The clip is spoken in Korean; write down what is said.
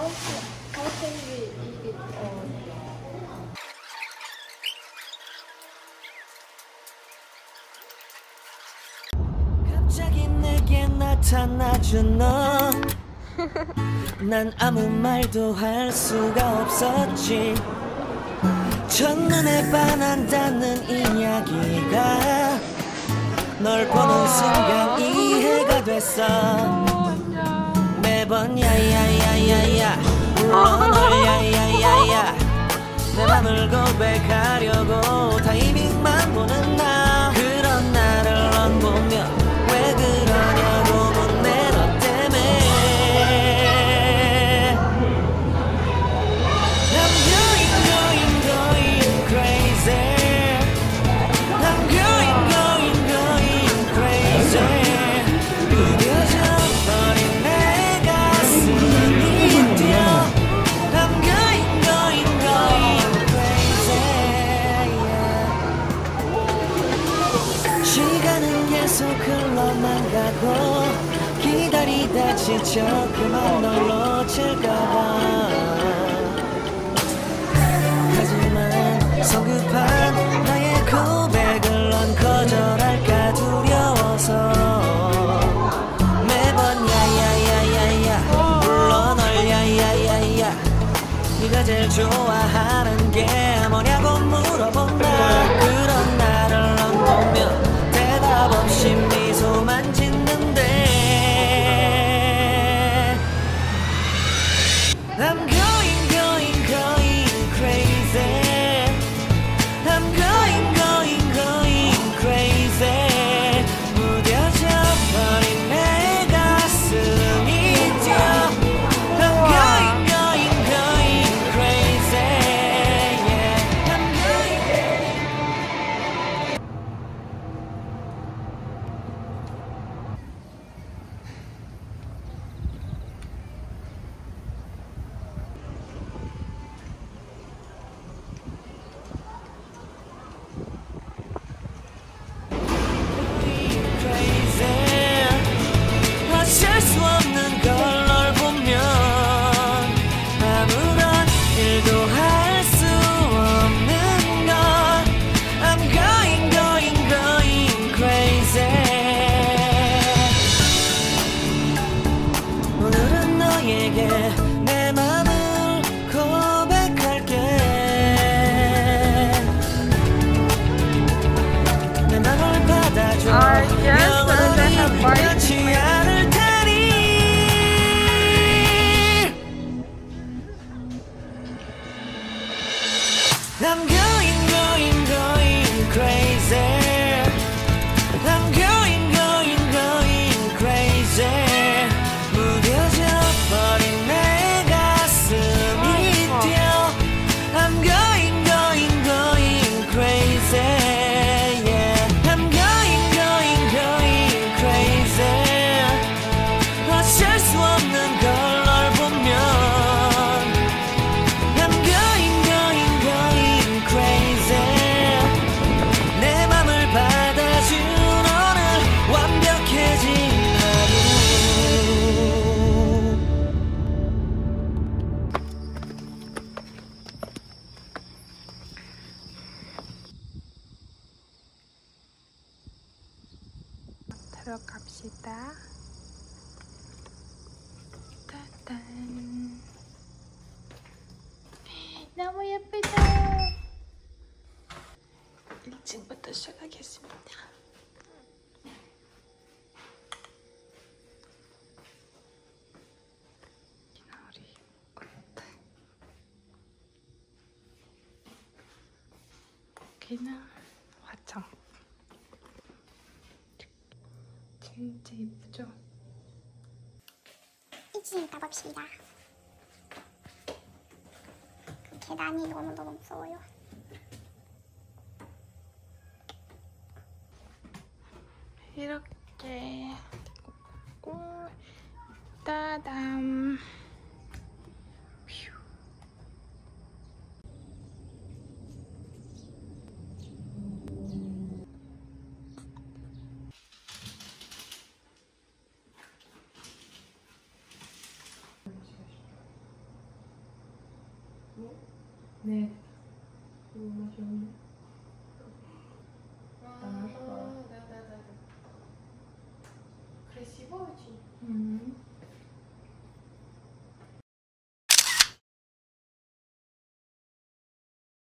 how can we eat it all? 갑자기 내게 나타나준 너. 난 아무 말도 할 수가 없었지. 첫눈에 반한다는 이야기가 널 보는 순간 이해가 됐어. 매번 야야야야야 물론 널 야야야야 내 맘을 고백하려고 타이밍만 보는 나. 그런 나를 넌 보며 왜 그러냐고 묻네. 너 때문에 I'm going crazy. I'm going crazy. 무뎌져 버린 내 가슴이 뛰어. I'm going crazy. Yeah. 시간은 계속 흘러만 가고 기다리다 지쳐 그만 널 놓칠까봐. 하지만 성급한 나의 고백을 넌 거절할까 두려워서 매번 야야야야야 불러 널 야야야야. 네가 제일 좋아하는 게 뭐냐고 물어본다. 그런 나를 넌 보며 대답 없이 미소만 짓는데 I'm going crazy. I'm going crazy. 무뎌져 버린 내 가슴이 뛰어. I'm going crazy. Yeah. I'm going. 어쩔 수 없는 걸 널 보면 아무런 일도 할 수 없는 걸. I'm going crazy. 오늘은 너에게 내 맘을 고백할게. 내 맘을 받아줘. 영원히 변치 않을 테니. I'm going crazy. I'm going crazy. 무뎌져 버린 내 가슴이 뛰어. I'm going crazy. Yeah. I'm going crazy. 어쩔 수 없는 걸 널 보면 I'm going crazy. 내 맘을 받아준 오늘 완벽해진 하루. 들어갑시다. 따단. 너무 예쁘다. 1층부터 시작하겠습니다. 우리 옷. 여기는 화장. 진짜 예쁘죠? 1층 가봅시다. 계단이 너무너무 무서워요. 이렇게 고 따담. 네. 맛있네. 아, 네. 그래 씹어야지. 음.